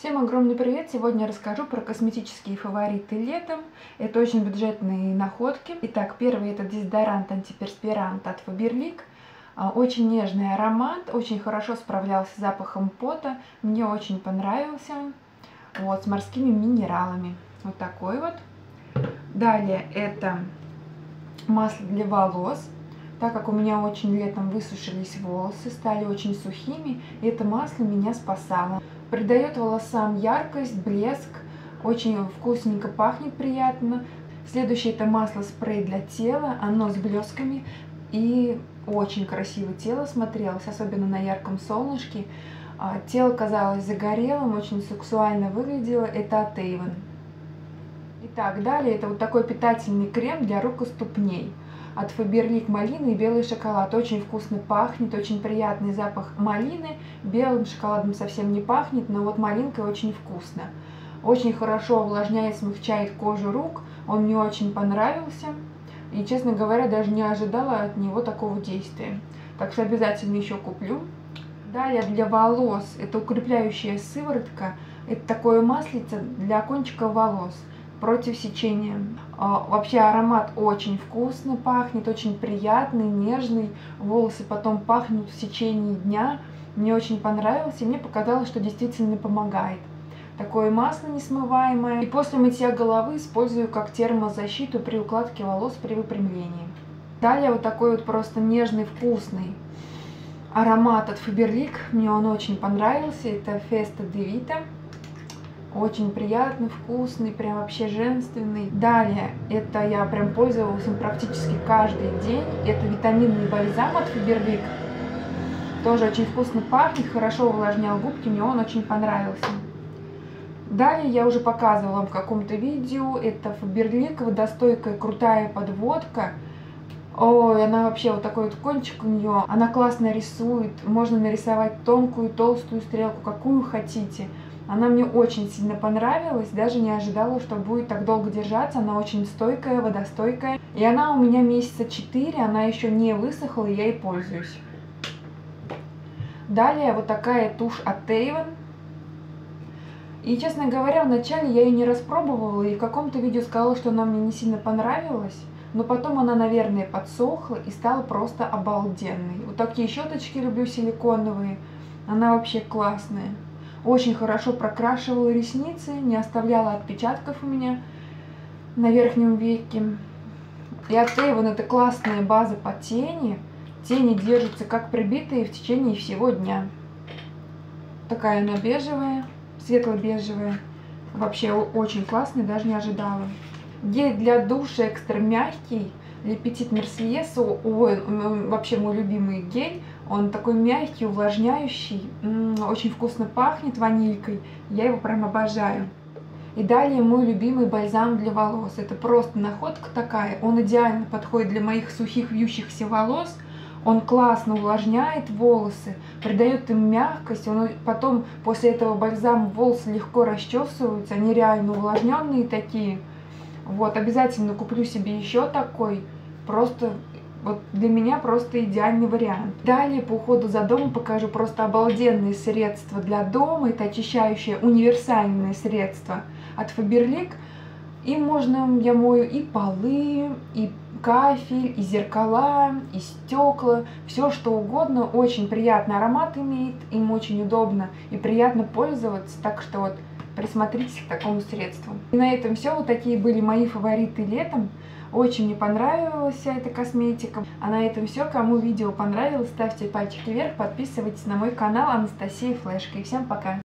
Всем огромный привет! Сегодня я расскажу про косметические фавориты летом. Это очень бюджетные находки. Итак, первый это дезодорант антиперспирант от Faberlic. Очень нежный аромат, очень хорошо справлялся с запахом пота. Мне очень понравился. Вот, с морскими минералами. Вот такой вот. Далее это масло для волос. Так как у меня очень летом высушились волосы, стали очень сухими, и это масло меня спасало. Придает волосам яркость, блеск, очень вкусненько пахнет приятно. Следующее это масло-спрей для тела, оно с блесками и очень красиво тело смотрелось, особенно на ярком солнышке. Тело казалось загорелым, очень сексуально выглядело, это от Avon. Итак, далее это вот такой питательный крем для рук и ступней. От Faberlic малина и белый шоколад. Очень вкусно пахнет, очень приятный запах малины. Белым шоколадом совсем не пахнет, но вот малинка очень вкусно. Очень хорошо увлажняет, смягчает кожу рук. Он мне очень понравился. И, честно говоря, даже не ожидала от него такого действия. Так что обязательно еще куплю. Далее для волос это укрепляющая сыворотка. Это такое маслице для кончиков волос. Против сечения. Вообще аромат очень вкусно пахнет, очень приятный, нежный. Волосы потом пахнут в течение дня. Мне очень понравилось, и мне показалось, что действительно помогает. Такое масло несмываемое. И после мытья головы использую как термозащиту при укладке волос при выпрямлении. Далее вот такой вот просто нежный, вкусный аромат от Faberlic. Мне он очень понравился. Это Festa de Vita. Очень приятный, вкусный, прям вообще женственный. Далее, это я прям пользовалась им практически каждый день. Это витаминный бальзам от Faberlic. Тоже очень вкусно пахнет, хорошо увлажнял губки, мне он очень понравился. Далее я уже показывала вам в каком-то видео. Это Faberlic, водостойкая крутая подводка. Ой, она вообще вот такой вот кончик у нее. Она классно рисует. Можно нарисовать тонкую, толстую стрелку, какую хотите. Она мне очень сильно понравилась, даже не ожидала, что будет так долго держаться. Она очень стойкая, водостойкая. И она у меня месяца 4, она еще не высохла, и я ей пользуюсь. Далее вот такая тушь от Avon. И, честно говоря, вначале я ее не распробовала, и в каком-то видео сказала, что она мне не сильно понравилась. Но потом она, наверное, подсохла и стала просто обалденной. Вот такие щеточки люблю силиконовые. Она вообще классная. Очень хорошо прокрашивала ресницы, не оставляла отпечатков у меня на верхнем веке. И от Avon это классная база по тени. Тени держатся как прибитые в течение всего дня. Такая она бежевая, светло-бежевая. Вообще очень классная, даже не ожидала. Гель для душа экстра мягкий. Le Petit Mercier. Ой, вообще мой любимый гель. Он такой мягкий, увлажняющий, очень вкусно пахнет ванилькой. Я его прям обожаю. И далее мой любимый бальзам для волос. Это просто находка такая. Он идеально подходит для моих сухих вьющихся волос. Он классно увлажняет волосы, придает им мягкость. Потом после этого бальзама волосы легко расчесываются. Они реально увлажненные такие. Вот, обязательно куплю себе еще такой. Просто вот для меня просто идеальный вариант. Далее по уходу за домом покажу просто обалденные средства для дома. Это очищающее универсальное средство от Faberlic. Им можно, я мою и полы, и кафель, и зеркала, и стекла, все что угодно. Очень приятный аромат имеет, им очень удобно и приятно пользоваться. Так что вот присмотритесь к такому средству. И на этом все. Вот такие были мои фавориты летом. Очень мне понравилась вся эта косметика. А на этом все. Кому видео понравилось, ставьте пальчики вверх, подписывайтесь на мой канал Анастасия Флешка. И всем пока!